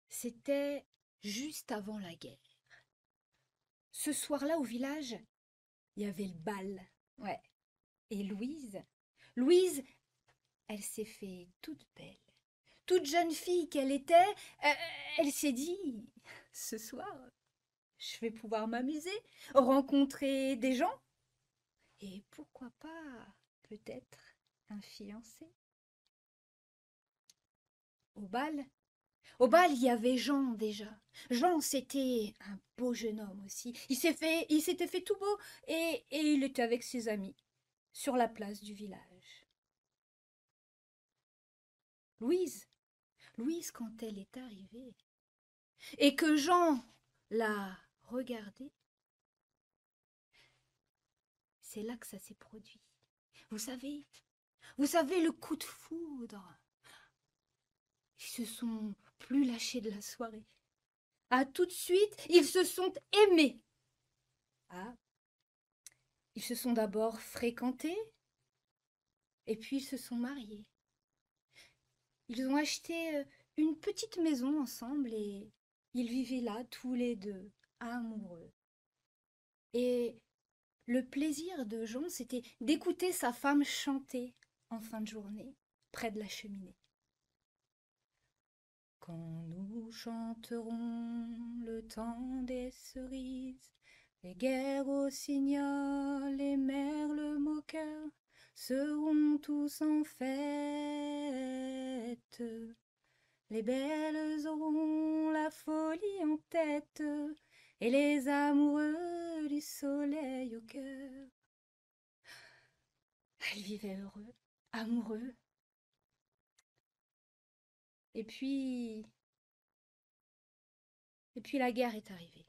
C'était juste avant la guerre. Ce soir-là, au village, il y avait le bal. Ouais. Et Louise, elle s'est fait toute belle. Toute jeune fille qu'elle était, euh, elle s'est dit, ce soir, je vais pouvoir m'amuser, rencontrer des gens, et pourquoi pas, peut-être, un fiancé. Au bal, Au bal, il y avait Jean déjà. Jean, c'était un beau jeune homme aussi. Il s'était fait tout beau et il était avec ses amis sur la place du village. Louise, Louise, quand elle est arrivée et que Jean l'a regardée, c'est là que ça s'est produit. Vous savez, vous savez le coup de foudre. Ils se sont plus lâchés de la soirée. Ah, tout de suite, ils se sont aimés. Ah, ils se sont d'abord fréquentés et puis ils se sont mariés. Ils ont acheté une petite maison ensemble et ils vivaient là tous les deux, amoureux. Et le plaisir de Jean, c'était d'écouter sa femme chanter en fin de journée, près de la cheminée. Quand nous chanterons le temps des cerises, les guerres au signal, les merles moqueurs seront tous en fête. Les belles auront la folie en tête et les amoureux du soleil au cœur. Elles vivaient heureux, amoureux. Et puis, et puis la guerre est arrivée.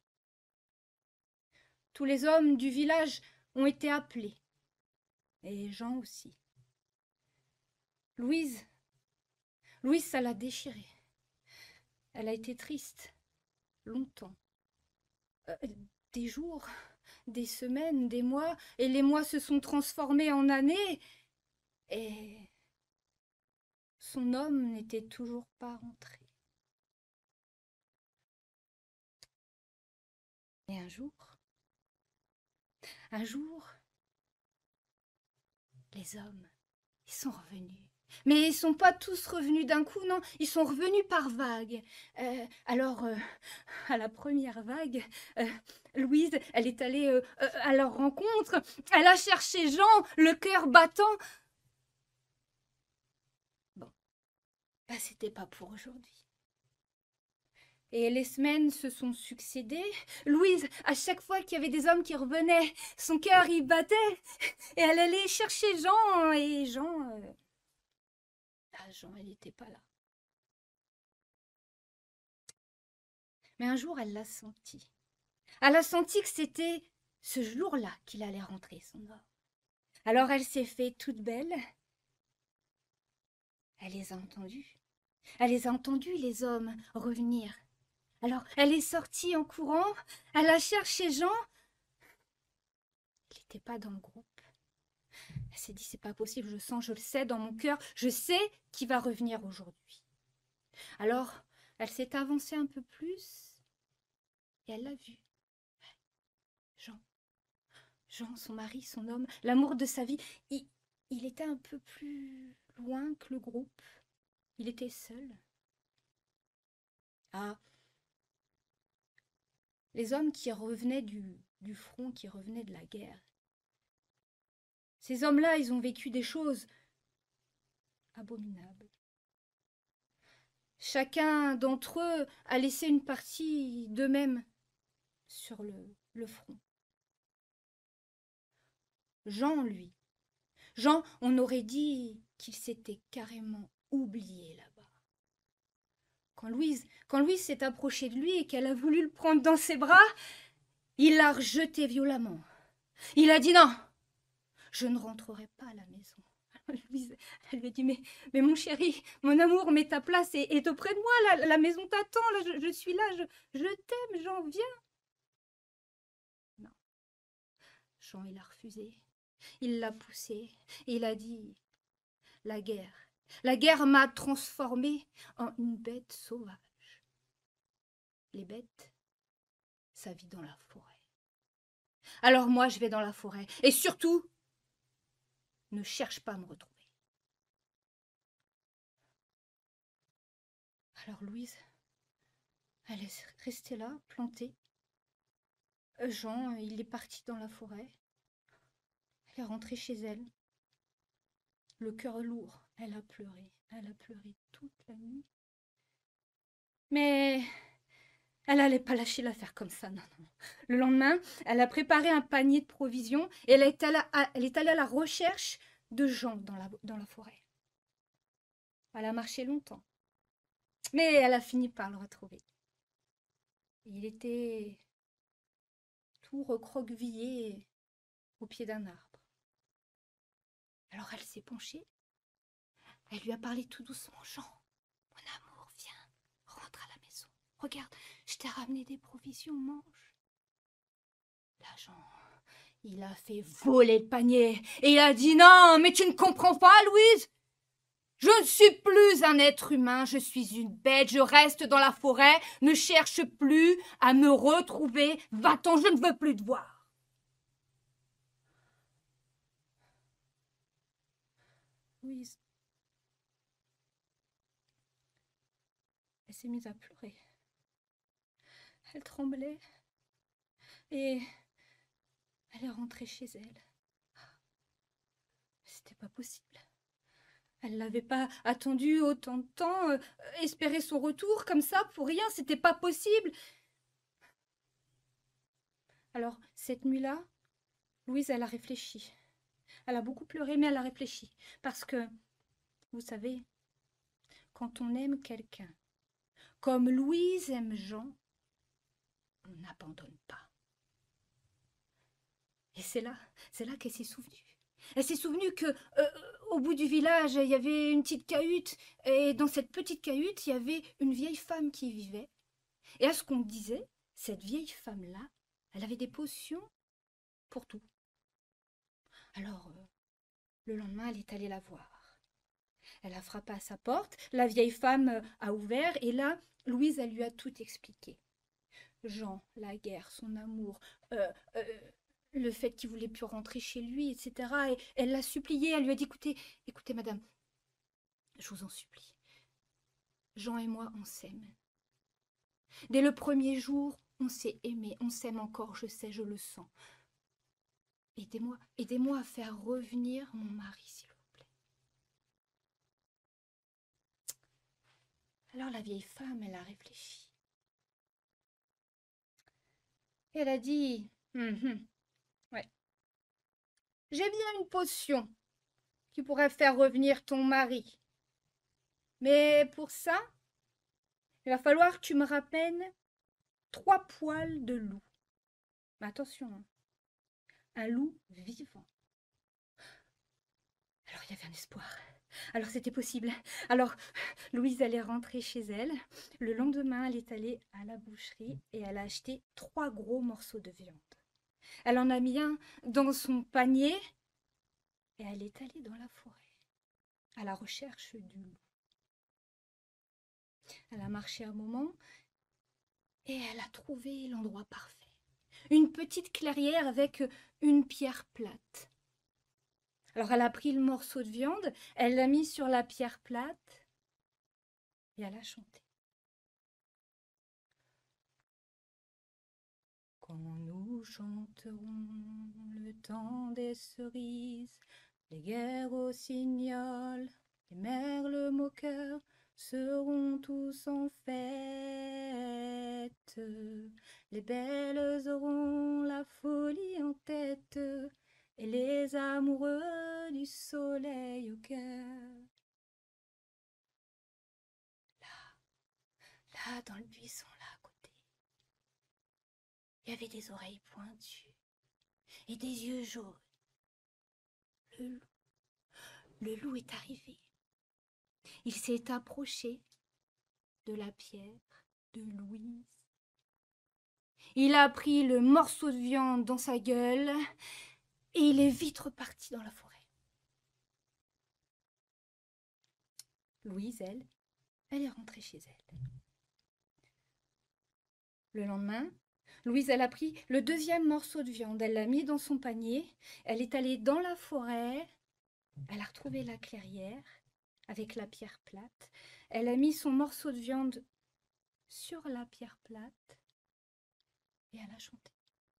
Tous les hommes du village ont été appelés, et Jean aussi. Louise, Louise, ça l'a déchirée. Elle a été triste, longtemps. Euh, des jours, des semaines, des mois, et les mois se sont transformés en années, et son homme n'était toujours pas rentré. Et un jour, les hommes, ils sont revenus. Mais ils sont pas tous revenus d'un coup, non, ils sont revenus par vagues. Alors, à la première vague, Louise, elle est allée à leur rencontre, elle a cherché Jean, le cœur battant. Bon, bah c'était pas pour aujourd'hui. Et les semaines se sont succédées. Louise, à chaque fois qu'il y avait des hommes qui revenaient, son cœur y battait. Et elle allait chercher Jean. Et Jean... Jean, elle n'était pas là. Mais un jour, elle l'a senti. Elle a senti que c'était ce jour-là qu'il allait rentrer, son homme. Alors elle s'est fait toute belle. Elle les a entendus. Elle les a entendus, les hommes, revenir. Alors elle est sortie en courant. Elle a cherché Jean. Il n'était pas dans le groupe. Elle s'est dit, c'est pas possible, je sens, je le sais dans mon cœur, je sais qu'il va revenir aujourd'hui. Alors, elle s'est avancée un peu plus et elle l'a vu. Jean, Jean, son mari, son homme, l'amour de sa vie, il était un peu plus loin que le groupe. Il était seul. Ah, les hommes qui revenaient du front, qui revenaient de la guerre. Ces hommes-là, ils ont vécu des choses abominables. Chacun d'entre eux a laissé une partie d'eux-mêmes sur le front. Jean, lui. Jean, on aurait dit qu'il s'était carrément oublié là-bas. Quand Louise s'est approchée de lui et qu'elle a voulu le prendre dans ses bras, il l'a rejeté violemment. Il a dit non, je ne rentrerai pas à la maison. Louise, elle lui a dit mais mon chéri, mon amour, mais ta place est auprès de moi, la maison t'attend, là, je suis là, je t'aime, Jean, viens. Non, Jean, il a refusé. Il l'a poussé. Il a dit la guerre. La guerre m'a transformée en une bête sauvage. Les bêtes, ça vit dans la forêt. Alors moi, je vais dans la forêt. Et surtout, ne cherche pas à me retrouver. Alors Louise, elle est restée là, plantée. Jean, il est parti dans la forêt. Elle est rentrée chez elle. Le cœur lourd, elle a pleuré. Elle a pleuré toute la nuit. Mais elle n'allait pas lâcher l'affaire comme ça, non, non. Le lendemain, elle a préparé un panier de provisions et elle est allée à la recherche de Jean dans la forêt. Elle a marché longtemps, mais elle a fini par le retrouver. Il était tout recroquevillé au pied d'un arbre. Alors elle s'est penchée, elle lui a parlé tout doucement. Jean, mon amour, viens, rentre à la maison. Regarde, je t'ai ramené des provisions, mange. Là, Jean, il a fait voler le panier et il a dit non, mais tu ne comprends pas, Louise. Je ne suis plus un être humain, je suis une bête, je reste dans la forêt, ne cherche plus à me retrouver, va-t'en, je ne veux plus te voir. Louise, elle s'est mise à pleurer. Elle tremblait et elle est rentrée chez elle. C'était pas possible. Elle n'avait pas attendu autant de temps, espérer son retour comme ça pour rien, c'était pas possible. Alors, cette nuit-là, Louise, elle a réfléchi. Elle a beaucoup pleuré, mais elle a réfléchi. Parce que, vous savez, quand on aime quelqu'un, comme Louise aime Jean, on n'abandonne pas. Et c'est là qu'elle s'est souvenue. Elle s'est souvenue que au bout du village, il y avait une petite cahute, et dans cette petite cahute, il y avait une vieille femme qui y vivait. Et à ce qu'on disait, cette vieille femme-là, elle avait des potions pour tout. Alors, le lendemain, elle est allée la voir. Elle a frappé à sa porte, la vieille femme a ouvert, et là, Louise, elle lui a tout expliqué. Jean, la guerre, son amour, le fait qu'il voulait plus rentrer chez lui, etc. Et elle l'a supplié, elle lui a dit, écoutez, madame, je vous en supplie. Jean et moi, on s'aime. Dès le premier jour, on s'est aimé, on s'aime encore, je sais, je le sens. Aidez-moi à faire revenir mon mari, s'il vous plaît. Alors la vieille femme, elle a réfléchi. Et elle a dit, ouais, j'ai bien une potion qui pourrait faire revenir ton mari. Mais pour ça, il va falloir que tu me ramènes 3 poils de loup. Mais attention, hein, un loup vivant. Alors il y avait un espoir. Alors c'était possible. Alors Louise allait rentrer chez elle. Le lendemain, elle est allée à la boucherie et elle a acheté 3 gros morceaux de viande. Elle en a mis un dans son panier et elle est allée dans la forêt à la recherche du loup. Elle a marché un moment et elle a trouvé l'endroit parfait. Une petite clairière avec une pierre plate. Alors elle a pris le morceau de viande, elle l'a mis sur la pierre plate et elle a chanté. Quand nous chanterons le temps des cerises, les guerres rossignols, les merles moqueurs seront tous en fête. Les belles auront la folie en tête et les amoureux du soleil au cœur. Là, dans le buisson, là à côté, il y avait des oreilles pointues et des yeux jaunes. Le loup est arrivé. Il s'est approché de la pierre de Louise. Il a pris le morceau de viande dans sa gueule et il est vite reparti dans la forêt. Louise, elle est rentrée chez elle. Le lendemain, Louise, elle a pris le deuxième morceau de viande, elle l'a mis dans son panier, elle est allée dans la forêt, elle a retrouvé la clairière avec la pierre plate, elle a mis son morceau de viande sur la pierre plate et elle a chanté.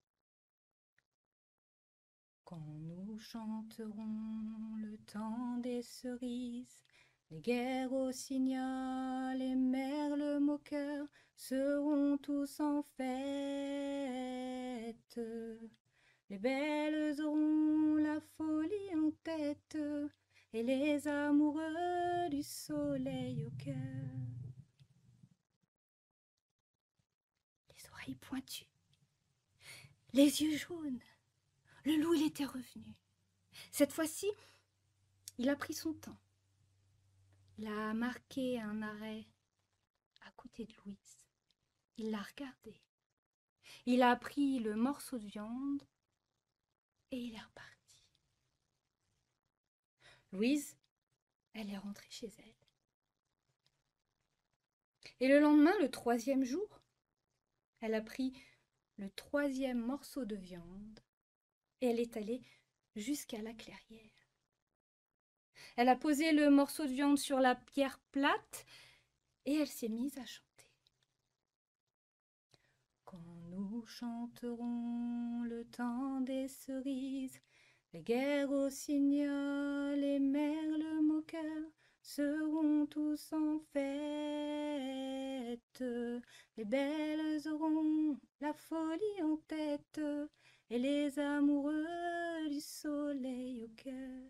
Quand nous chanterons le temps des cerises, les guerres au signal, les merles moqueurs seront tous en fête. Les belles auront la folie en tête et les amoureux du soleil au cœur. Les oreilles pointues, les yeux jaunes. Le loup, il était revenu. Cette fois-ci, il a pris son temps. Il a marqué un arrêt à côté de Louise. Il l'a regardée. Il a pris le morceau de viande et il est reparti. Louise, elle est rentrée chez elle. Et le lendemain, le troisième jour, elle a pris le troisième morceau de viande et elle est allée jusqu'à la clairière. Elle a posé le morceau de viande sur la pierre plate et elle s'est mise à chanter. Quand nous chanterons le temps des cerises, les guerres au signal, les merles moqueurs seront tous en fête. Les belles auront la folie en tête et les amoureux du soleil au cœur.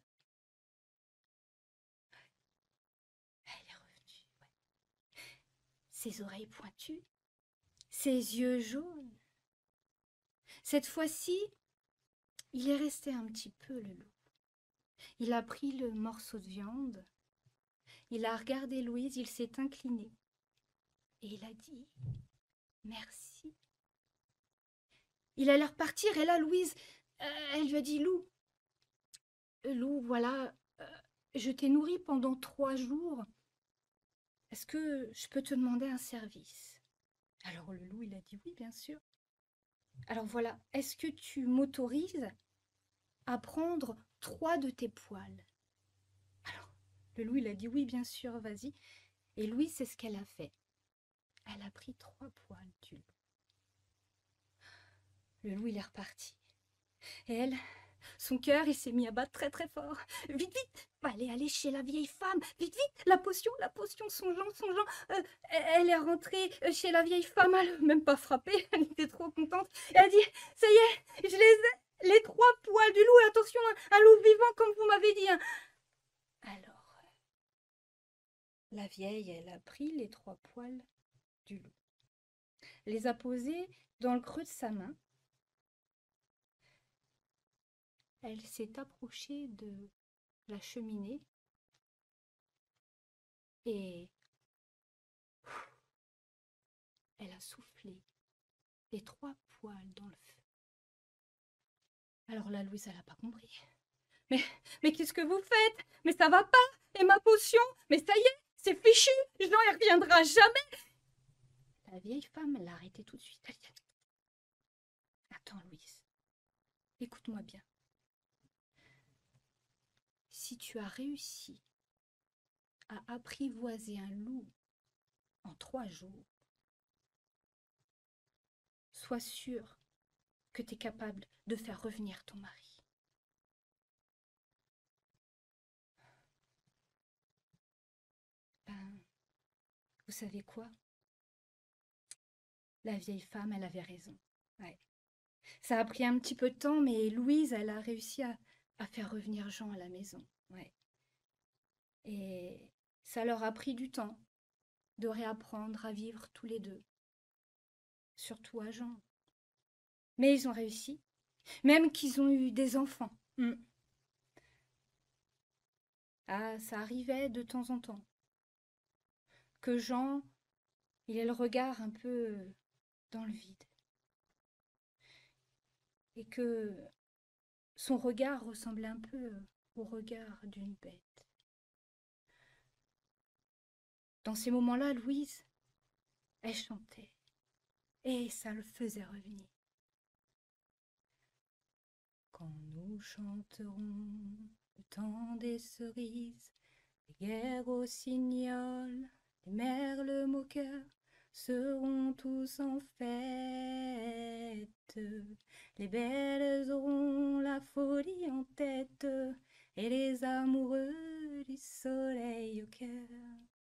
Elle est revenue, ouais. Ses oreilles pointues, ses yeux jaunes. Cette fois-ci, il est resté un petit peu, le loup. Il a pris le morceau de viande, il a regardé Louise, il s'est incliné et il a dit « Merci ». Il allait repartir et là, Louise, elle lui a dit « Loup, voilà, je t'ai nourri pendant 3 jours. Est-ce que je peux te demander un service ?» Alors le loup, il a dit « Oui, bien sûr. Alors voilà, est-ce que tu m'autorises à prendre 3 de tes poils ?» Alors le loup, il a dit « Oui, bien sûr, vas-y. » Et Louise, c'est ce qu'elle a fait. Elle a pris 3 poils du loup. Le loup, il est reparti. Et elle, son cœur, il s'est mis à battre très très fort. Vite, vite, allez chez la vieille femme. Vite, vite, la potion, songeant. Elle est rentrée chez la vieille femme, elle n'a même pas frappé, elle était trop contente. Elle a dit, ça y est, je les ai, les 3 poils du loup. Et attention, un loup vivant comme vous m'avez dit. Alors, la vieille, elle a pris les 3 poils du loup, les a posés dans le creux de sa main. Elle s'est approchée de la cheminée et elle a soufflé les 3 poils dans le feu. Alors là, Louise, elle n'a pas compris. Mais qu'est-ce que vous faites? Mais ça va pas? Et ma potion? Mais ça y est, c'est fichu, Jean, il reviendra jamais. La vieille femme l'a arrêtée tout de suite. Elle dit, attends, Louise, écoute-moi bien. Si tu as réussi à apprivoiser un loup en 3 jours, sois sûre que tu es capable de faire revenir ton mari. Ben, vous savez quoi? La vieille femme, elle avait raison. Ouais. Ça a pris un petit peu de temps, mais Louise, elle a réussi à faire revenir Jean à la maison. Ouais. Et ça leur a pris du temps de réapprendre à vivre tous les deux. Surtout à Jean. Mais ils ont réussi. Même qu'ils ont eu des enfants. Ah, ça arrivait de temps en temps. Que Jean, il ait le regard un peu dans le vide. Et que son regard ressemblait un peu au regard d'une bête. Dans ces moments-là, Louise, elle chantait. et ça le faisait revenir. Quand nous chanterons le temps des cerises, les guerres au cignol, les merles moqueurs seront tous en fête. Les belles auront la folie en tête et les amoureux du soleil au cœur.